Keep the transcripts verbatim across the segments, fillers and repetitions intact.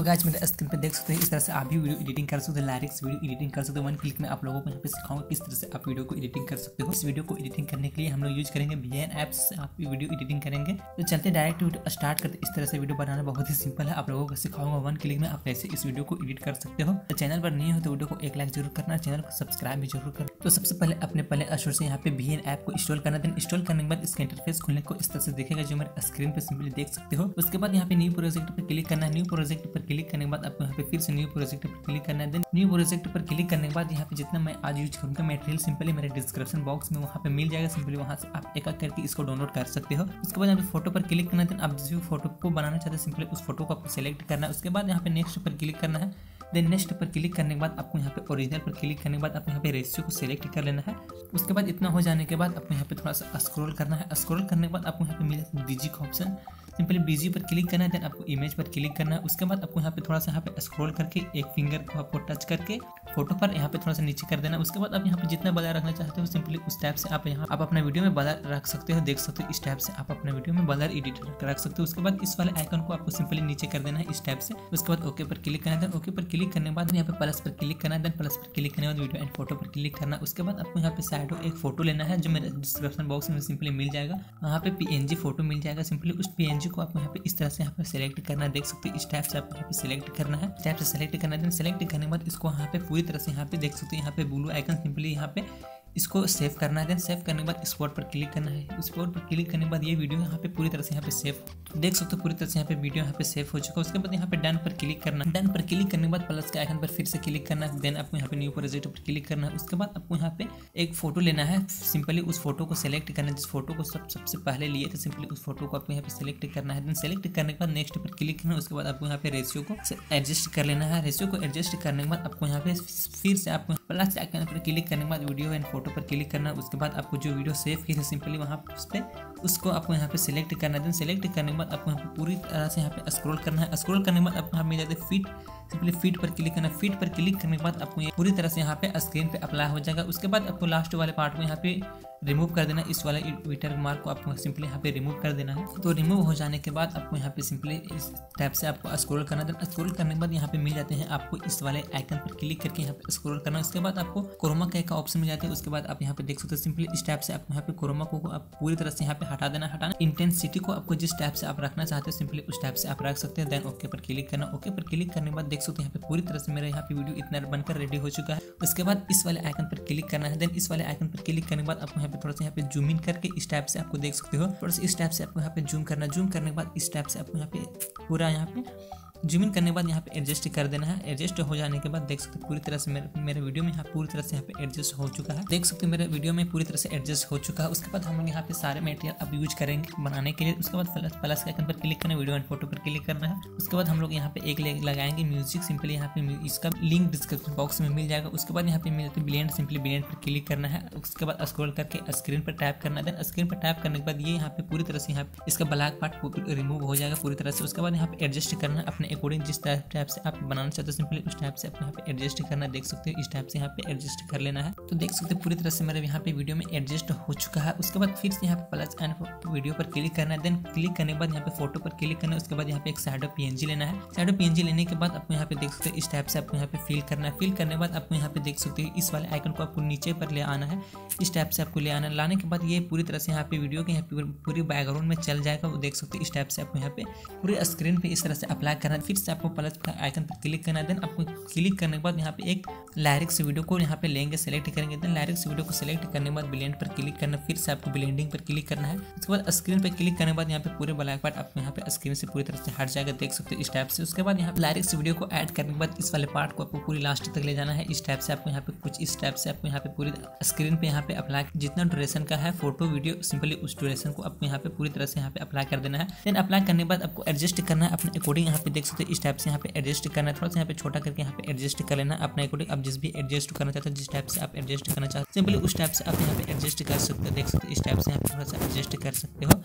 Guys मेरे screen पे देख सकते हैं इस तरह से आप भी वीडियो एडिटिंग कर सकते हो, लाइरिक्स वीडियो एडिटिंग कर सकते हो। वन क्लिक में आप लोगों को यहाँ पे सिखाऊंगा किस तरह से आप वीडियो को एडिटिंग कर सकते हो। इस वीडियो को एडिटिंग करने के लिए हम लोग यूज करेंगे वीएन ऐप्स से आप वीडियो एडिटिंग करेंगे। तो चलते डायरेक्ट वीडियो स्टार्ट करते। इस तरह से वीडियो बनाना बहुत ही सिंपल है, आप लोगों को सिखाऊंगा वन क्लिक में आप कैसे इस वीडियो को एडिट कर सकते हो। तो चैनल पर नहीं हो तो वीडियो को एक लाइक जरूर करना, चैनल को सब्सक्राइब भी जरूर करना। तो सबसे पहले अपने पहले स्टोर से यहाँ पे वीएन ऐप को इंस्टॉल करना। देन इंस्टॉल करने के बाद इसका इंटरफेस खुलने को इस तरह से देखेगा जो मेरे स्क्रीन पे सिंपली देख सकते हो। उसके बाद यहाँ पे न्यू प्रोजेक्ट पर क्लिक करना है। न्यू प्रोजेक्ट पर क्लिक करने के बाद आपको यहाँ पे फिर से न्यू प्रोजेक्ट पर क्लिक करना है। देन न्यू प्रोजेक्ट पर क्लिक करने के बाद यहाँ पे जितना मैं आज यूज करूँगा मटेरियल सिंपली मेरे डिस्क्रिप्शन बॉक्स में वहाँ पे मिल जाएगा। सिंपली वहाँ से आप एक एक करके इसको डाउनलोड कर सकते हो। उसके बाद यहाँ पे फोटो पर क्लिक करना है। देन आप जिस भी फोटो को बनाना चाहते हैं सिंपली उस फोटो को आपको सेलेक्ट करना है। उसके बाद यहाँ पे नेक्स्ट पर क्लिक करना है। देन नेक्स्ट पर क्लिक करने के बाद आपको यहाँ पे ओरिजिनल पर क्लिक करने के बाद आपको यहाँ पे रेशियो को सेलेक्ट कर लेना है। उसके बाद इतना हो जाने के बाद आपको यहाँ पे थोड़ा सा स्क्रॉल करना है। स्क्रॉल करने के बाद आपको यहाँ पे मिलेगा बीजी का ऑप्शन, सिंपली बीजी पर क्लिक करना है। देन आपको इमेज पर क्लिक करना है। उसके बाद आपको यहाँ पे थोड़ा सा यहाँ पे स्क्रॉल करके एक फिंगर को आपको टच करके फोटो पर यहाँ पे थोड़ा सा नीचे कर देना। उसके बाद आप यहाँ पे जितना बड़ा रखना चाहते हो सिंपली उस टाइप से आप यहाँ आप अपना वीडियो में बड़ा रख सकते हो। देख सकते हो इस टाइप से आप अपने वीडियो में बड़ा एडिट रख सकते हो। उसके बाद इस वाले आइकन को आपको सिंपली नीचे कर देना है इस टाइप से। उसके बाद ओके पर क्लिक करना है। ओके पर क्लिक करने के बाद यहाँ पे प्लस पर क्लिक करना है। देन प्लस पर क्लिक करने के बाद वीडियो एंड फोटो पर क्लिक करना है। उसके बाद आपको यहाँ पे साइड एक फोटो लेना है जो मेरे डिस्क्रिप्शन बॉक्स में सिंपली मिल जाएगा। वहाँ पे पीएनजी फोटो मिल जाएगा। सिंपली उस पीएनजी को आपको यहाँ पे इस तरह से यहाँ पे सेलेक्ट करना है। देख सकते हो इस टाइप से आपको यहाँ पे सेलेक्ट करना है। इस टाइप से सेलेक्ट करना है। देन सेलेक्ट करने के बाद इसको यहाँ पे पूरी तरह से यहाँ पे देख सकते हो यहाँ पे ब्लू आइकन सिंपली यहाँ पे इसको सेव करना है। देन सेव करने के बाद एक्सपोर्ट पर क्लिक करना है। एक्सपोर्ट पर क्लिक करने के बाद ये वीडियो यहाँ पे पूरी तरह से यहाँ पे सेव देख सकते हो पूरी तरह से यहाँ पे वीडियो यहाँ पे सेव हो चुका है। उसके बाद यहाँ पे डन पर क्लिक करना है। डन पर क्लिक करने के बाद प्लस के आइकन पर फिर से क्लिक करना है। देन आपको यहाँ पे न्यू प्रोजेक्ट पर क्लिक करना है। उसके बाद आपको यहाँ पे एक फोटो लेना है। सिंपली उस फोटो को सेलेक्ट करना है जिस फोटो को सब सबसे पहले लिए थे। सिंपली उस फोटो को आपको यहाँ पे सेलेक्ट करना है। देन सेलेक्ट करने के बाद नेक्स्ट पर क्लिक करना है। उसके बाद आपको यहाँ पे रेशियो को एडजस्ट कर लेना है। रेशियो को एडजस्ट करने के बाद आपको यहाँ पे फिर से आपको प्लस आइकन पर क्लिक करने के बाद वीडियो एंड फोटो पर क्लिक करना है। उसके बाद आपको जो वीडियो सेव की है सिंपली वहाँ उस पर उसको आपको यहाँ पे सिलेक्ट करना है। देन सेलेक्ट करने के बाद आपको यहाँ पे पूरी तरह से यहाँ पे स्क्रॉल करना है। स्क्रॉल करने के बाद आपको यहाँ मिल जाते फीट, सिंपली फीट पर क्लिक करना है। फीट पर क्लिक करने के बाद आपको ये पूरी तरह से यहाँ पे स्क्रीन पे अप्लाई हो जाएगा। उसके बाद आपको लास्ट वाले पार्ट को यहाँ पे रिमूव कर देना। इस वाले वाटर मार्क को आपको सिंपली यहाँ पे रिमूव कर देना है। तो रिमूव हो जाने के बाद आपको यहाँ पे सिंपली इस टाइप से आपको स्क्रॉल करना है। स्क्रॉल करने के बाद यहाँ पे मिल जाते हैं आपको इस वाले आइकन पर क्लिक करके यहाँ पे स्क्रॉल करना है। उसके बाद आपको क्रोमा का एक ऑप्शन मिल जाता है। उसके बाद आप यहाँ पे देख सकते हो सिंपली इस टाइप से आपको यहाँ पे क्रोमा को आप पूरी तरह से यहाँ पे हटा देना हटाना इंटेंसिटी को आपको जिस टाइप से आप रखना चाहते हो सिंपली उस टाइप से आप रख सकते हैं। देन ओके पर क्लिक करना। ओके पर क्लिक करने के बाद देख सकते हैं यहाँ पे पूरी तरह से मेरा यहाँ पे वीडियो इतना बनकर रेडी हो चुका है। उसके बाद इस वाले आइकन पर क्लिक करना है। देन इस वाले आइकन पर क्लिक करने के बाद आपको यहाँ पे थोड़ा सा यहाँ पे जूम इन करके इस टाइप से आपको देख सकते हो थोड़ा सा इस टाइप से आपको यहाँ पे जूम करना। जूम करने के बाद इस टाइप से आपको यहाँ पे पूरा यहाँ पे जूम इन करने के बाद यहाँ पे एडजस्ट कर देना है। एडजस्ट हो जाने के बाद देख सकते हो पूरी तरह से मेरे मेरे वीडियो में यहाँ पूरी तरह से यहाँ पे एडजस्ट हो चुका है। देख सकते हो मेरे वीडियो में पूरी तरह से एडजस्ट हो चुका है। उसके बाद हम लोग यहाँ पे सारे मटेरियल अब यूज करेंगे बनाने के लिए। उसके बाद प्लस प्लस के आइकन पर क्लिक करना है, वीडियो एंड फोटो पर क्लिक करना है। उसके बाद हम लोग यहाँ पे एक लगाएंगे म्यूजिक। सिंपली यहाँ पे इसका लिंक डिस्क्रिप्शन बॉक्स में मिल जाएगा। उसके बाद यहाँ पे मिल जाते ब्लेंड, सिंपली ब्लेंड पर क्लिक करना है। उसके बाद स्क्रॉल करके स्क्रीन पर टाइप करना है। देन स्क्रीन पर टाइप करने के बाद ये यहाँ पे पूरी तरह से यहाँ पे इसका ब्लैक पार्ट रिमूव हो जाएगा पूरी तरह से। उसके बाद यहाँ पे एडजस्ट करना है अपने अकॉर्डिंग जिस टाइप से आप बनाना चाहते हो सिंपली उस टाइप से आप यहाँ पे एडजस्ट करना है। देख सकते हो इस टाइप से यहाँ पे एडजस्ट कर लेना है। तो देख सकते हो पूरी तरह से मेरे यहाँ पे वीडियो में एडजस्ट हो चुका है। उसके बाद फिर से यहाँ पे प्लस एंड वीडियो पर क्लिक करना है। देन क्लिक करने के बाद यहाँ पे फोटो पर क्लिक करना है। उसके बाद यहाँ पे एक शैडो पीएनजी लेना है। शैडो पीएनजी लेने के बाद आपको यहाँ पे देख सकते हो इस टाइप से आपको यहाँ पे फिल करना है। फिल करने के बाद आपको यहाँ पे देख सकते हो इस वाले आइकन को आपको नीचे पर ले आना है। इस टाइप से आपको ले आना है। लाने के बाद ये पूरी तरह से यहाँ पे वीडियो के यहाँ पे पूरी बैकग्राउंड में चल जाएगा। वो देख सकते हो इस टाइप से आपको यहाँ पे पूरी स्क्रीन पे इस तरह से अप्लाई करना है। फिर से आपको प्लस आइकन पर क्लिक करना है। देन आपको क्लिक करने के बाद यहाँ पे एक लाइरिक्स वीडियो को यहाँ पे लेंगे सेलेक्ट करेंगे। देन लाइरिक्स वीडियो को सेलेक्ट करने के बाद ब्लेंड पर क्लिक करना। फिर से आपको ब्लेंडिंग पर क्लिक करना है। उसके बाद स्क्रीन पर क्लिक करने के बाद यहाँ पे पूरे ब्लैक पार्ट आपको यहाँ पे स्क्रीन से पूरी तरह से हट जाएगा। देख सकते हो इस टाइप से। उसके बाद यहाँ पे लाइरिक्स वीडियो को ऐड करने के बाद इस वाले पार्ट को आपको पूरी लास्ट तक ले जाना है। इस टाइप से आपको यहाँ पे कुछ इस टाइप से आपको यहाँ पे पूरी स्क्रीन पे यहाँ पे अप्लाई जितना ड्यूरेशन का है फोटो वीडियो सिंपली उस ड्यूरेशन को आपको यहाँ पे पूरी तरह से यहाँ पे अप्लाई कर देना है। देन अप्लाई करने के बाद आपको एडजस्ट करना है अपने अकॉर्डिंग। यहाँ पे देख सकते हो इस टाइप से यहाँ पे एडजस्ट करना है। थोड़ा सा यहाँ पे छोटा करके यहाँ पे एडजस्ट कर लेना अपने अकॉर्डिंग। आप जिस भी एडजस्ट करना चाहते हो जिस टाइप से आप एडजस्ट करना चाहते हो सिंपली उस टाइप से आप यहाँ पे एडजस्ट कर सकते हो। देख सकते हो इस टाइप से यहाँ पे थोड़ा सा एडजस्ट कर सकते हो।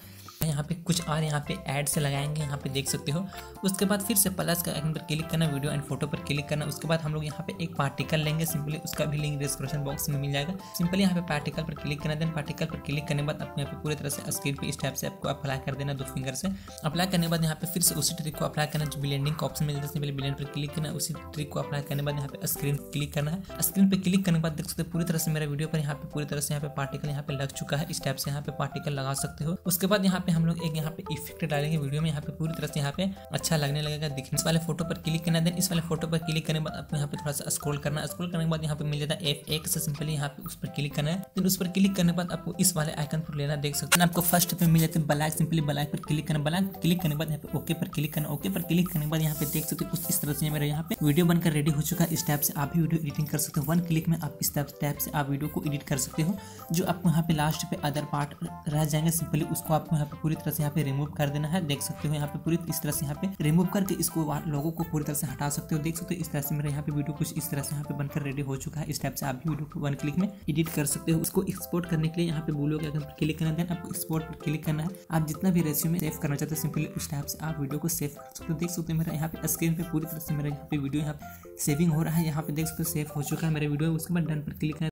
यहाँ पे कुछ और यहाँ पे ऐड से लगाएंगे, यहाँ पे देख सकते हो। उसके बाद फिर से प्लस का आइकन पर क्लिक करना, वीडियो एंड फोटो पर क्लिक करना। उसके बाद हम लोग यहाँ पे एक पार्टिकल लेंगे सिंपली, उसका भी लिंक डिस्क्रिप्शन बॉक्स में मिल जाएगा। सिंपली यहाँ पे पार्टिकल पर क्लिक करना, देन पार्टिकल पर क्लिक करने के बाद अपने यहाँ पे पूरी तरह से स्क्रीन पे इस टाइप से आपको अप्लाई कर देना दो फिंगर से। अप्लाई करने के बाद यहाँ पे फिर से उसी ट्रिक को अप्लाई करना, जो ब्लेंडिंग का ऑप्शन मिल जाता है, सिंपली ब्लेंड पर क्लिक करना। उसी ट्रिक को अप्लाई करने के बाद यहाँ पे स्क्रीन क्लिक करना है। स्क्रीन पे क्लिक करने के बाद देख सकते हो पूरी तरह से मेरा वीडियो पर यहाँ पे पूरी तरह से यहाँ पे पार्टिकल यहाँ पे लग चुका है। इस टाइप से यहाँ पे पार्टिकल लगा सकते हो। उसके बाद यहाँ पे हम लोग एक यहाँ पे इफेक्ट डालेंगे वीडियो में, यहाँ पे पूरी तरह से यहाँ पे अच्छा लगने लगेगा दिखने। इस वाले फोटो पर क्लिक करना, देन इस वाले फोटो पर क्लिक करने के बाद आपको यहाँ पे थोड़ा सा स्क्रॉल करना। स्क्रॉल करने के बाद यहाँ पे मिल जाता है एफ एक से, सिंपली यहाँ पे उस पर क्लिक करना है। देन उस पर क्लिक करने के बाद आपको इस वाले आइकन पर लेना, देख सकते हैं आपको फर्स्ट पे मिल जाते हैं ब्लैक, सिंपली ब्लैक पर क्लिक करना। ब्लैक क्लिक करने के बाद यहाँ पे ओके पर क्लिक करना। ओके पर क्लिक करने के बाद यहाँ पे देख सकते हो कुछ इस तरह से मेरा यहाँ पे वीडियो बनकर रेडी हो चुका है। इस टाइप से आप भी वीडियो एडिटिंग कर सकते हो। वन क्लिक में आप इस टाइप से आप वीडियो को एडिट कर सकते हो। जो आपको यहाँ पे लास्ट पे अदर पार्ट रह जाएंगे, सिंपली उसको आपको यहाँ पे पूरी तरह से यहाँ पे रिमूव कर देना है। देख सकते हो यहाँ पे पूरी इस तरह से यहाँ पे रिमूव करके इसको लोगों को पूरी तरह से हटा सकते हो। देख सकते हो इस तरह से मेरा यहाँ पे वीडियो कुछ इस तरह से यहाँ पे बनकर रेडी हो चुका है। इस टाइप से आप भी वीडियो को वन क्लिक में एडिट कर सकते हो। उसको एक्सपोर्ट करने के लिए यहाँ पे ब्लू के आइकन पर क्लिक करना है, आपको एक्सपोर्ट पर क्लिक करना है। आप जितना भी रेज्यूमे सेव करना चाहते हो सिंपली उस टाइप से आप वीडियो को सेव कर सकते हो। देख सकते हो मेरा यहाँ पे स्क्रीन पे पूरी तरह से मेरा यहाँ पे वीडियो यहाँ पे सेविंग हो रहा है। यहाँ पे देख सकते हो सेव हो चुका है मेरा वीडियो। उसके बाद डन पर क्लिक करना